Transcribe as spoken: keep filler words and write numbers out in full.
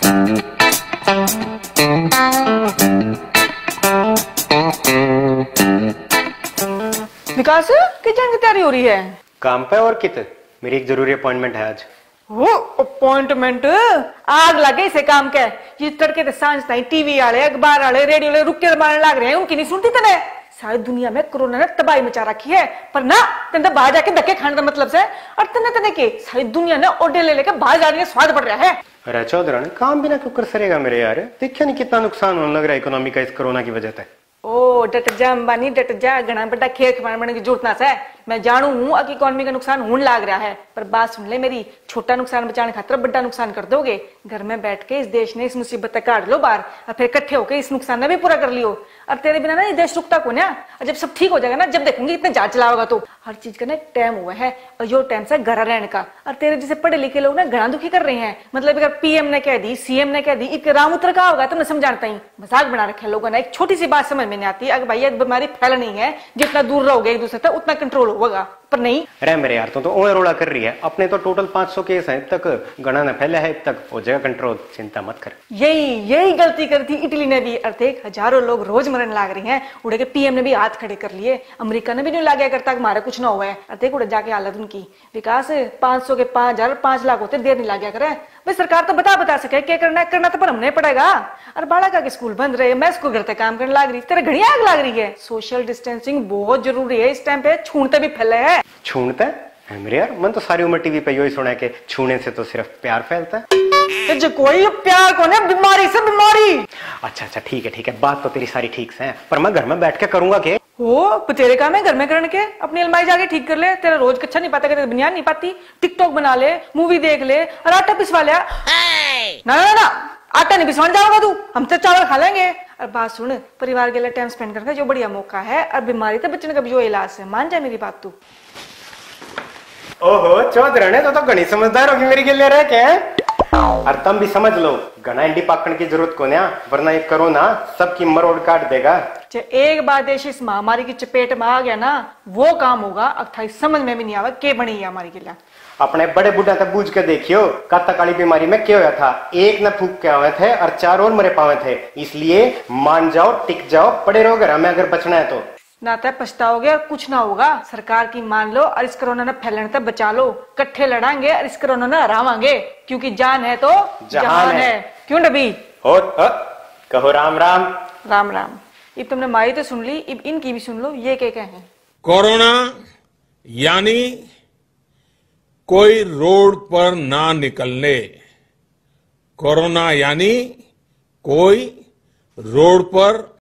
विकास kitchen की तैयारी हो रही है? काम पे और कित मेरी एक जरूरी अपॉइंटमेंट है आज। वो अपॉइंटमेंट आग लगे इसे काम के। ये तड़के सांझ ताई टीवी वाले, अखबार वाले, रेडियो वाले रुक के मारने लग रहे हैं, उनकी नहीं सुनती तने। सारी दुनिया में कोरोना ने तबाही मचा रखी है, पर ना तेने बाहर जाके धक्के खाने का मतलब से और तने तने के सारी दुनिया ने ओडे ले लेके बाहर जाने का स्वाद बढ़ रहा है। अरे चौधरी काम बिना क्यों कर सरेगा मेरे यार? देखिए नहीं कितना नुकसान होने लग रहा है इकोनॉमी का इस कोरोना की वजह से। ओ डट जा अंबानी डट जा, घना बड़ा खेल खिलाने की जरूरत ना है। मैं जानू हूं कि इकोनॉमी का नुकसान होने लग रहा है, पर बात सुन ले मेरी, छोटा नुकसान बचाने खातिर बड़ा नुकसान कर दोगे। घर में बैठ के इस देश ने इस मुसीबत तक काट लो बाहर, और फिर इकट्ठे होकर इस नुकसान ने भी पूरा कर लियो। और तेरे बिना ना ये देश रुकता को ना, और जब सब ठीक हो जाएगा ना, जब देखूंगी इतने जहाज चलाओगा तो। हर चीज का ना एक टाइम हुआ है, और जो टाइम से घर रहने का। और तेरे जैसे पढ़े लिखे लोग ना घना दुखी कर रहे हैं। मतलब अगर पीएम ने कह दी, सीएम ने कह दी, एक राम उतर का होगा तो मैं समझाता ही। मजाक बना रखे लोगों ने। एक छोटी सी बात समझ में नहीं आती, अगर भाई बीमारी फैलनी है, जितना दूर रहोगे एक दूसरे से उतना कंट्रोल होगा, पर नहीं। अरे मेरे यार तो तो ओए रोड़ा कर रही है। अपने तो टोटल पाँच सौ केस हैं, अब तक गणा न फैला है, अब तक हो जाएगा कंट्रोल, चिंता मत कर। यही यही गलती कर दी इटली ने भी। अर्थे हजारों लोग रोज मरने लग रही हैं। उड़े के पीएम ने भी हाथ खड़े कर लिए। अमेरिका ने भी नहीं लागया करता हमारे कुछ ना हुआ है। अर्थे उड़े जाके हालत उनकी। विकास पांच सौ के पांच हजार पांच लाख होते देर नहीं लागया करे। भाई सरकार तो बता बता सके क्या करना है, करना तो पर हमने पड़ेगा। और बालका के स्कूल बंद रहे, मैं स्कूल घर तक काम करने लग रही, तेरे घड़ी आग लग रही है। सोशल डिस्टेंसिंग बहुत जरूरी है इस टाइम पे। छूनते भी फैले है। छूनते है मेरे यार? मन तो सारी उम्र टीवी पे यही सुना है कि छूने से तो सिर्फ प्यार फैलता है। जो कोई प्यार कौन है, बीमारी से बीमारी। अच्छा अच्छा ठीक है ठीक है, बात तो तेरी सारी ठीक से है, पर मैं घर में बैठ के करूंगा के? हो तेरे काम है घर में करने के। अपनी अलमारी जाके ठीक कर ले। तेरा रोज कच्चा नहीं पाता, तेरी बुनियाद नहीं पाती। टिकटॉक बना ले, मूवी देख ले, और आटा पिसवा ले। ना ना ना, आटा नहीं पिसवाने जाओगा तू, हम तो चावल खा लेंगे। और बात सुन, परिवार के लिए टाइम स्पेंड करने का जो बढ़िया मौका है, और बीमारी से बचने का भी जो इलाज है, मान जाए मेरी बात तू। ओहो चौधरी ने तो, तो घनी समझदार होगी मेरी के लिए रह के। और तुम भी समझ लो, घना इंडी पाकने की जरूरत को ना, वरना ये कोरोना सबकी मरोड़ काट देगा। एक बार देश इस महामारी की चपेट में आ गया ना, वो काम होगा अर्थात समझ में भी नहीं आवा के बनी है हमारी के लिए। अपने बड़े बुढ़ा तक बूझ के देखियो, काता काली बीमारी में क्या हुआ था। एक न फूक के आवे थे और चार और मरे पावे थे। इसलिए मान जाओ, टिक जाओ, पड़े रहो घर में अगर बचना है तो। ना तो पछताओगे और कुछ ना होगा। सरकार की मान लो और इस कोरोना ने फैलने तक बचा लो। कट्ठे लड़ांगे और इस कोरोना ने हरावांगे, क्योंकि जान है तो जहान, जहान है।, है क्यों नबी? हो कहो राम राम। राम राम। अब तुमने मारी तो सुन ली, अब इनकी भी सुन लो। ये क्या कहे? कोरोना यानी कोई रोड पर ना निकलने। कोरोना यानी कोई रोड पर